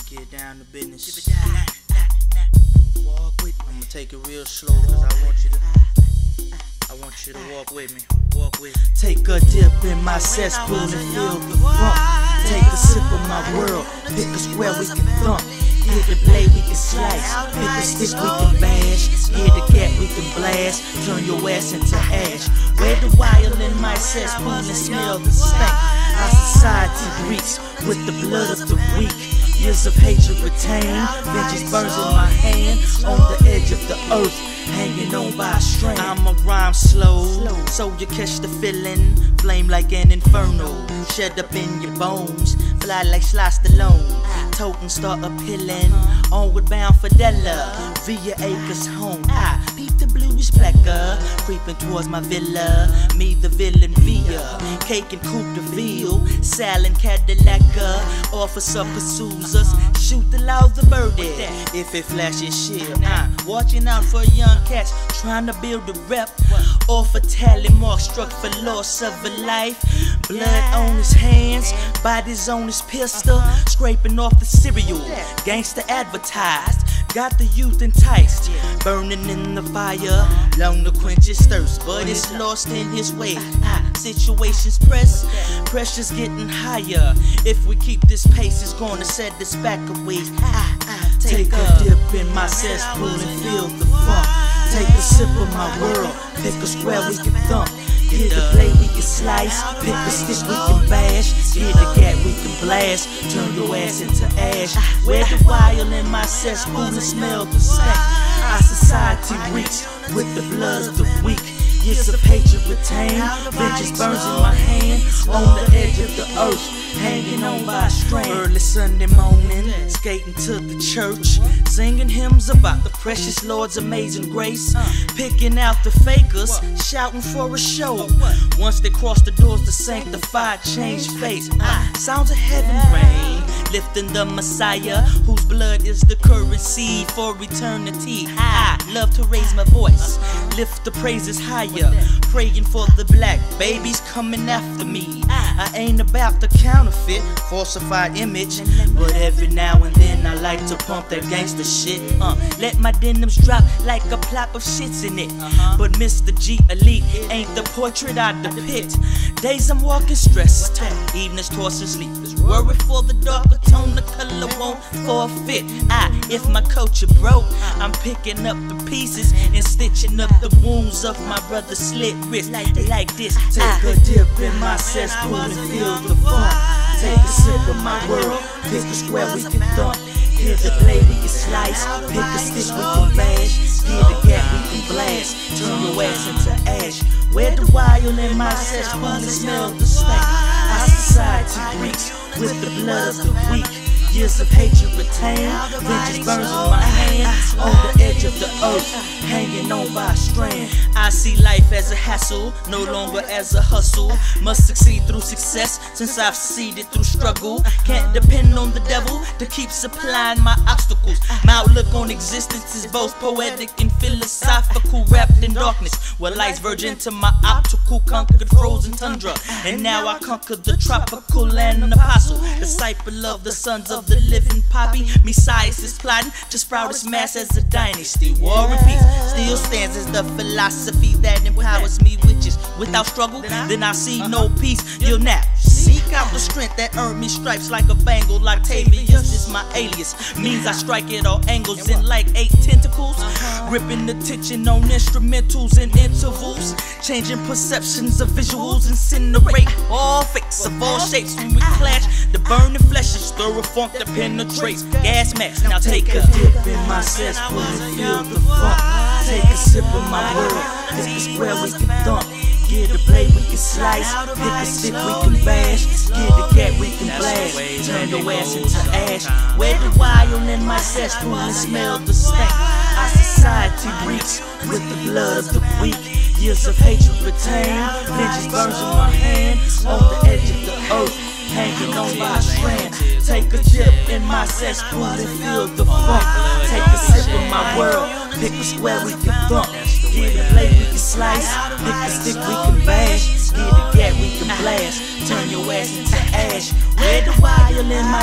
Get down to business. Walk with me. I'ma take it real slow, cause I want you to walk with me. Walk with me. Take a dip in my cess pool and feel the funk. Take a sip of my world. Pick a square we can thump. Hit the blade we can slice. Hit the stick we can bash. Hit the cat we can blast. Turn your ass into ash. Wear the wire in my cess pool and smell the stank. Our society reeks with the blood of the weak. Years of hatred retained, vengeance burns in my hand. On the edge of the earth, hanging on by a string. I'ma rhyme slow, so you catch the feeling. Flame like an inferno, shed up in your bones. Fly like Sly Stallone, totem start appealing. Onward bound for Della, via acres home. I peep the bluish blacker, creeping towards my villa. Me the villain via, cake and coupe de ville. Salad Cadillac, officer pursues us. Shoot the loud the birdie, if it flashes shit. Watching out for young cats, trying to build a rep. Off a tally mark struck for loss of a life. Blood on his hands, bodies on his pistol. Scraping off the cereal, gangster advertised. Got the youth enticed, burning in the fire. Long to quench his thirst, but it's lost in his way. Situations press, pressure's getting higher. If we keep this pace, it's gonna set us back a ways. Take a dip in my cess pool and feel the funk. Take a sip of my world, pick a square we can thump. Hit the blade we can slice, pick a stick we can bash. Hit the cat we can blast, turn your ass into ash. Wear the wire in my cess pool and smell the stank. Our society reeks with the blood of the weak. Years of hatred retained, vengeance burns in my hand. On the edge of the earth, hanging on by a string. Early Sunday morning, skating to the church, singing hymns about the precious Lord's amazing grace. Picking out the fakers, shouting for a show. Once they cross the doors, the sanctified change face. Sounds of heaven rain, lifting the Messiah, whose blood is the currency for eternity. I love to raise my voice, lift the praises higher, praying for the black babies coming after me. I ain't about the counterfeit, falsified image, but every now and then I like to pump that gangster shit. Let my denims drop like a plop of shits in it. But Mr. G Elite ain't the portrait I depict. Days I'm walking stressed, evenings tossing sleepless, worried for the darker tone, the color won't forfeit. If my culture broke, I'm picking up the pieces and stitching up the wounds of my brother's slit wrist. Like this, take a dip in my cess pool and feel the funk. Take a sip of my world, pick a square we can thump. Hit the blade we can slice, pick a stick we can bash. Hit the cat we can blast, turn your ass into ash. Wear the wire in my cess pool and smell the stank. Our society reeks with the blood of the weak. Years of hatred retained, vengeance burns in my hand. On the edge of the earth, hanging on by a strand. I see life as a hassle, no longer as a hustle. Must succeed through success, since I've succeeded through struggle. Can't depend on the devil to keep supplying my obstacles. My outlook on existence is both poetic and philosophical, wrapped in darkness, where light's virgin to my optical. Conquered frozen tundra, and now I conquer the tropical and an apostle, disciple of the sons of the living poppy. Messiahs is plotting to sprout its mass as a dynasty. War and peace still stands as the philosophy that empowers me, which is without struggle, then I see no peace. You'll not seek out the strength that earned me stripes like a bangle. Octavius is my alias, means I strike at all angles in like 8 tentacles. Gripping attention on instrumentals and intervals, changing perceptions of visuals, incinerate all fakes of all shapes. When we clash, the burning flesh is stir a funk that penetrates. Gas max, now take a dip in my cess pool and feel the funk. Take a sip of my world, pick a square we can thump. Get a blade we can slice, pick a stick we can bash. Get a cat we can blast, turn your ass into ash. Wear the wire in my cess pool and smell the stank. Our society reeks with the blood of the weak. Years of hatred retained, vengeance burns in my hand. On the edge of the earth, hanging on by a strand. Take a dip in my cess pool and feel the funk. Take a sip of my world, pick a square we can thump. Get a blade we can slice, pick a stick we can bash. Get a cat we can blast, turn your ass into ash. Wear the wire in my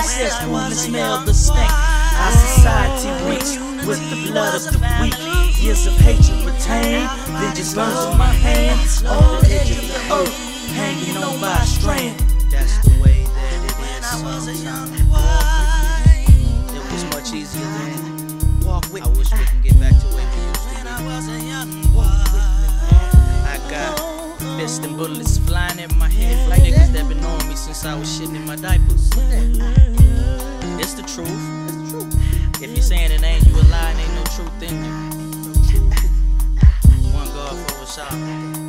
cess pool and smell the stank. Our society reeks with the blood of the weak. Years of hatred retained, vengeance burns in my hand. On the edge of the earth, hanging on by a strand. That's the way that it is sometimes. It was much easier then. Walk with me. I wish we can get back to where we used to be. I got fists and bullets flying in my head like niggas that been on me since I was shitting in my diapers. It's the truth. If you're saying it ain't, you a lie and ain't no truth in you. One God for us all.